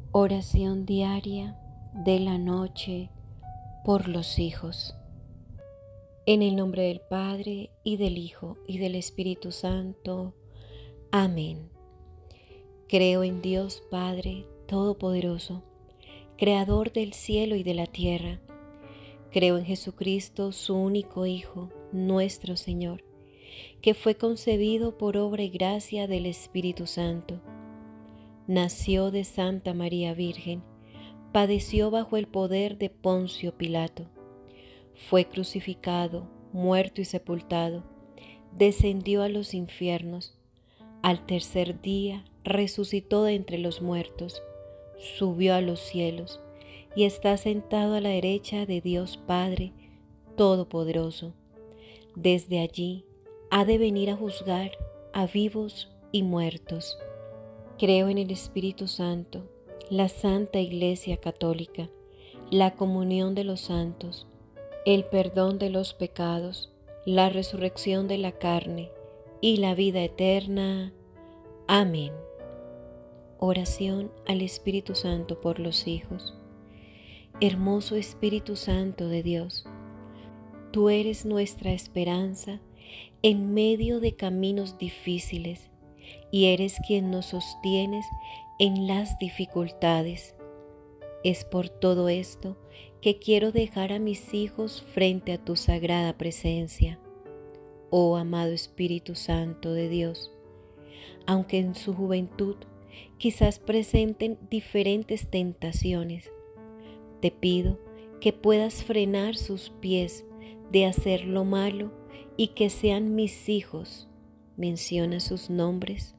Oración diaria de la noche por los hijos. En el nombre del Padre, y del Hijo, y del Espíritu Santo. Amén. Creo en Dios Padre Todopoderoso, Creador del cielo y de la tierra. Creo en Jesucristo, su único Hijo, nuestro Señor, que fue concebido por obra y gracia del Espíritu Santo. Nació de Santa María Virgen, padeció bajo el poder de Poncio Pilato, fue crucificado, muerto y sepultado, descendió a los infiernos, al tercer día resucitó de entre los muertos, subió a los cielos y está sentado a la derecha de Dios Padre Todopoderoso. Desde allí ha de venir a juzgar a vivos y muertos. Creo en el Espíritu Santo, la Santa Iglesia Católica, la comunión de los santos, el perdón de los pecados, la resurrección de la carne y la vida eterna. Amén. Oración al Espíritu Santo por los hijos. Hermoso Espíritu Santo de Dios, tú eres nuestra esperanza en medio de caminos difíciles, y eres quien nos sostienes en las dificultades. Es por todo esto que quiero dejar a mis hijos frente a tu sagrada presencia. Oh amado Espíritu Santo de Dios, aunque en su juventud quizás presenten diferentes tentaciones, te pido que puedas frenar sus pies de hacer lo malo y que sean mis hijos. Menciona sus nombres.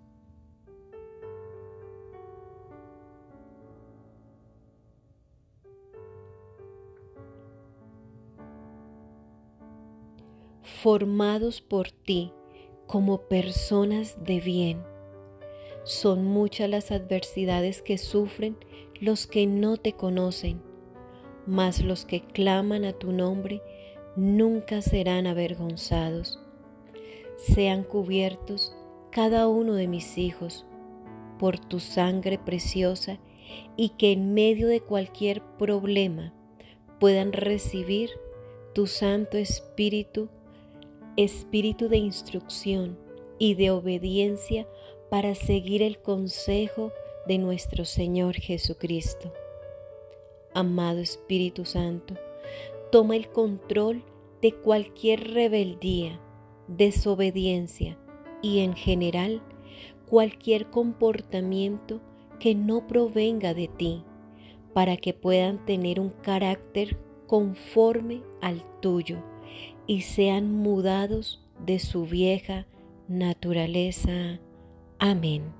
Formados por ti como personas de bien. Son muchas las adversidades que sufren los que no te conocen, mas los que claman a tu nombre nunca serán avergonzados. Sean cubiertos cada uno de mis hijos por tu sangre preciosa, y que en medio de cualquier problema puedan recibir tu Santo Espíritu, Espíritu de instrucción y de obediencia para seguir el consejo de nuestro Señor Jesucristo. Amado Espíritu Santo, toma el control de cualquier rebeldía, desobediencia y en general cualquier comportamiento que no provenga de ti, para que puedan tener un carácter conforme al tuyo y sean mudados de su vieja naturaleza. Amén.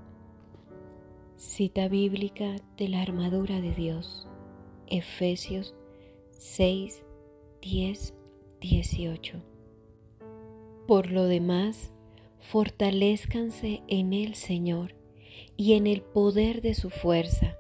Cita bíblica de la armadura de Dios, Efesios 6, 10, 18. Por lo demás, fortalézcanse en el Señor y en el poder de su fuerza.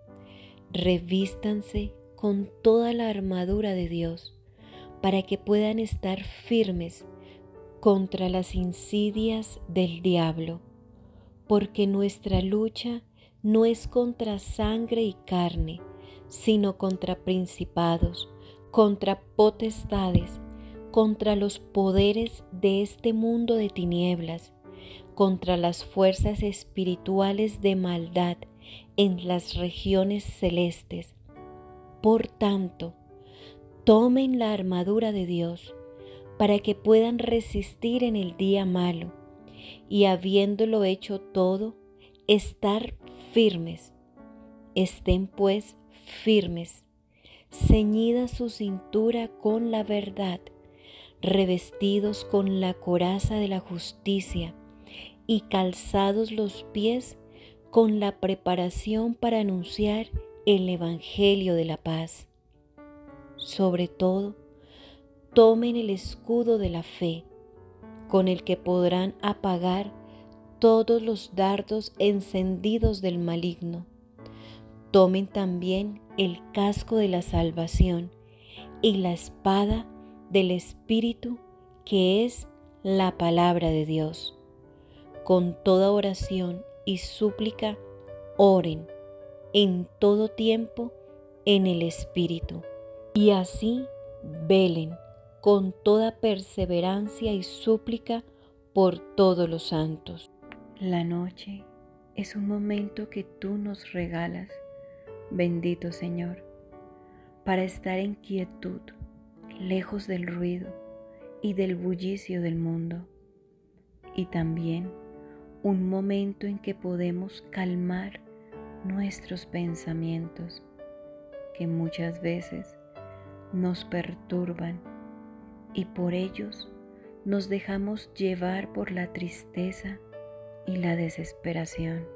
Revístanse con toda la armadura de Dios, para que puedan estar firmes contra las insidias del diablo, porque nuestra lucha no es contra sangre y carne, sino contra principados, contra potestades, contra los poderes de este mundo de tinieblas, contra las fuerzas espirituales de maldad en las regiones celestes. Por tanto, tomen la armadura de Dios para que puedan resistir en el día malo y, habiéndolo hecho todo, estar firmes. Estén pues firmes, ceñida su cintura con la verdad, revestidos con la coraza de la justicia y calzados los pies con la preparación para anunciar el Evangelio de la paz. Sobre todo, tomen el escudo de la fe, con el que podrán apagar todos los dardos encendidos del maligno. Tomen también el casco de la salvación y la espada del Espíritu, que es la palabra de Dios. Con toda oración y súplica, oren en todo tiempo en el Espíritu, y así velen con toda perseverancia y súplica por todos los santos. La noche es un momento que tú nos regalas, bendito Señor, para estar en quietud, lejos del ruido y del bullicio del mundo, y también un momento en que podemos calmar nuestros pensamientos, que muchas veces nos perturban y por ellos nos dejamos llevar por la tristeza y la desesperación.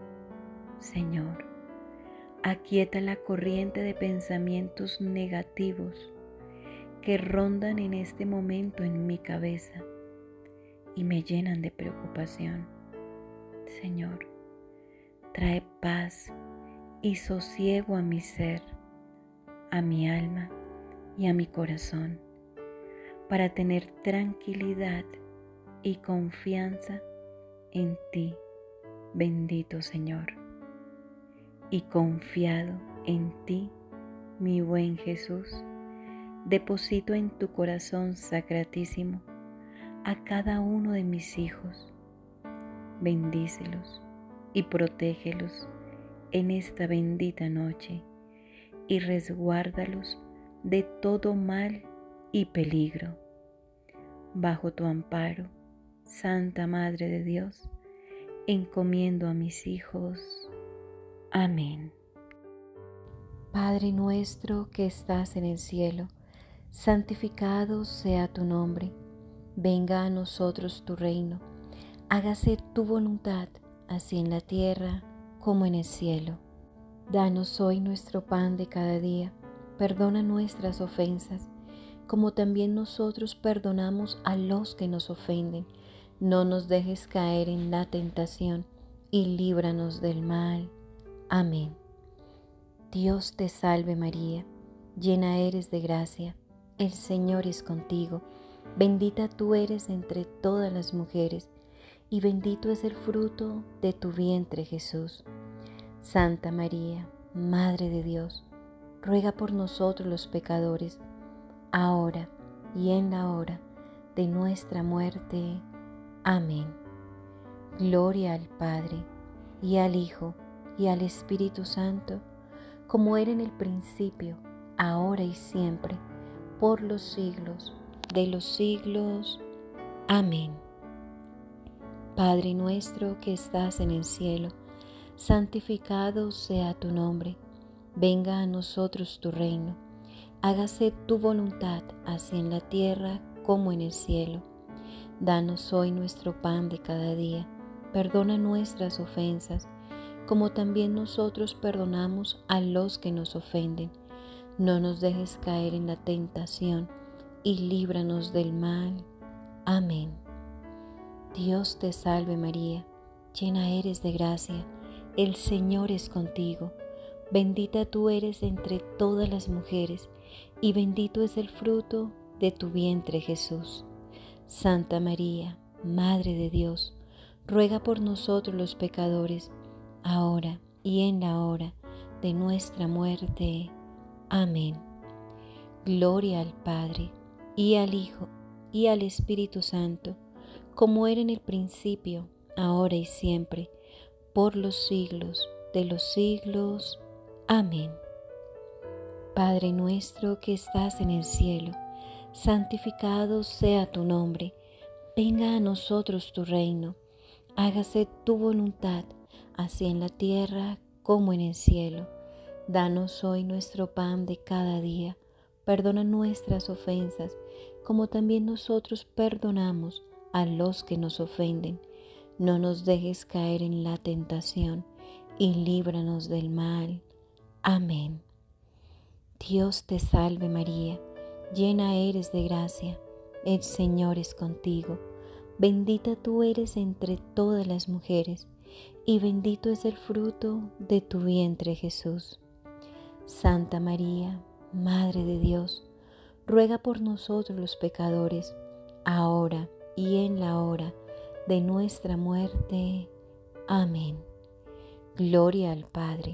Señor, aquieta la corriente de pensamientos negativos que rondan en este momento en mi cabeza y me llenan de preocupación. Señor, trae paz y sosiego a mi ser, a mi alma y a mi corazón, para tener tranquilidad y confianza en ti, bendito Señor. Y confiado en ti, mi buen Jesús, deposito en tu corazón sacratísimo a cada uno de mis hijos. Bendícelos y protégelos en esta bendita noche y resguárdalos de todo mal y peligro. Bajo tu amparo, Santa Madre de Dios, encomiendo a mis hijos. Amén. Padre nuestro que estás en el cielo, santificado sea tu nombre. Venga a nosotros tu reino. Hágase tu voluntad, así en la tierra como en el cielo. Danos hoy nuestro pan de cada día. Perdona nuestras ofensas, como también nosotros perdonamos a los que nos ofenden. No nos dejes caer en la tentación y líbranos del mal. Amén. Dios te salve María, llena eres de gracia, el Señor es contigo. Bendita tú eres entre todas las mujeres, y bendito es el fruto de tu vientre Jesús. Santa María, Madre de Dios, ruega por nosotros los pecadores, ahora y en la hora de nuestra muerte. Amén. Gloria al Padre, y al Hijo, y al Espíritu Santo, como era en el principio, ahora y siempre, por los siglos de los siglos. Amén. Padre nuestro que estás en el cielo, santificado sea tu nombre. Venga a nosotros tu reino. Hágase tu voluntad, así en la tierra como en el cielo. Danos hoy nuestro pan de cada día. Perdona nuestras ofensas, como también nosotros perdonamos a los que nos ofenden. No nos dejes caer en la tentación y líbranos del mal. Amén. Dios te salve María, llena eres de gracia, el Señor es contigo. Bendita tú eres entre todas las mujeres, y bendito es el fruto de tu vientre Jesús. Santa María, Madre de Dios, ruega por nosotros los pecadores, ahora y en la hora de nuestra muerte. Amén. Gloria al Padre, y al Hijo, y al Espíritu Santo, como era en el principio, ahora y siempre, por los siglos de los siglos. Amén. Padre nuestro que estás en el cielo, santificado sea tu nombre. Venga a nosotros tu reino. Hágase tu voluntad, así en la tierra como en el cielo. Danos hoy nuestro pan de cada día. Perdona nuestras ofensas, como también nosotros perdonamos a los que nos ofenden. No nos dejes caer en la tentación y líbranos del mal. Amén. Dios te salve María, llena eres de gracia, el Señor es contigo. Bendita tú eres entre todas las mujeres, y bendito es el fruto de tu vientre Jesús. Santa María, Madre de Dios, ruega por nosotros los pecadores, ahora y en la hora de nuestra muerte. Amén. Gloria al Padre,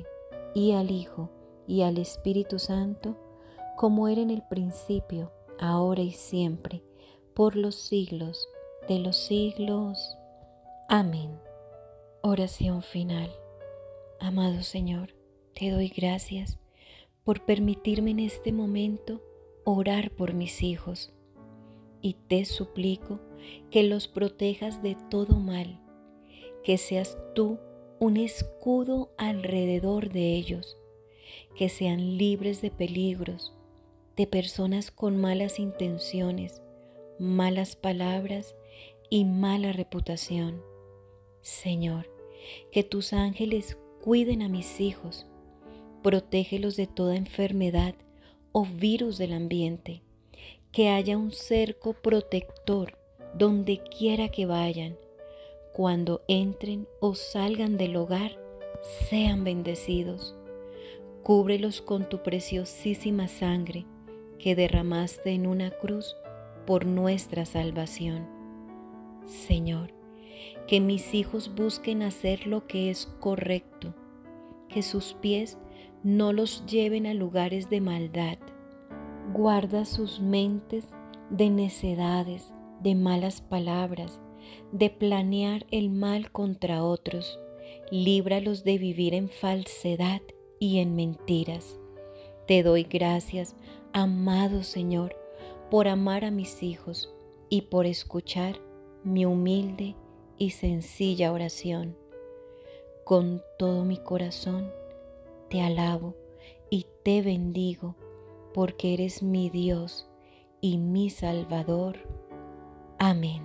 y al Hijo, y al Espíritu Santo, como era en el principio, ahora y siempre, por los siglos de los siglos. Amén. Oración final. Amado Señor, te doy gracias por permitirme en este momento orar por mis hijos, y te suplico que los protejas de todo mal, que seas tú un escudo alrededor de ellos, que sean libres de peligros, de personas con malas intenciones, malas palabras y mala reputación. Señor, que tus ángeles cuiden a mis hijos, protégelos de toda enfermedad o virus del ambiente, que haya un cerco protector donde quiera que vayan. Cuando entren o salgan del hogar, sean bendecidos. Cúbrelos con tu preciosísima sangre que derramaste en una cruz por nuestra salvación. Señor, que mis hijos busquen hacer lo que es correcto, que sus pies no los lleven a lugares de maldad. Guarda sus mentes de necedades, de malas palabras, de planear el mal contra otros. Líbralos de vivir en falsedad y en mentiras. Te doy gracias, amado Señor, por amar a mis hijos y por escuchar mi humilde y sencilla oración. Con todo mi corazón te alabo y te bendigo, porque eres mi Dios y mi Salvador. Amén.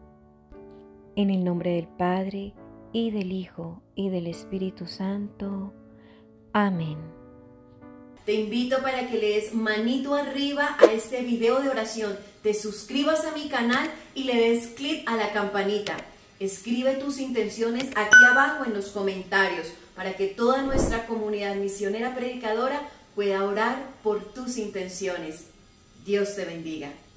En el nombre del Padre, y del Hijo, y del Espíritu Santo. Amén. Te invito para que le des manito arriba a este video de oración, te suscribas a mi canal y le des clic a la campanita. Escribe tus intenciones aquí abajo en los comentarios para que toda nuestra comunidad misionera predicadora pueda orar por tus intenciones. Dios te bendiga.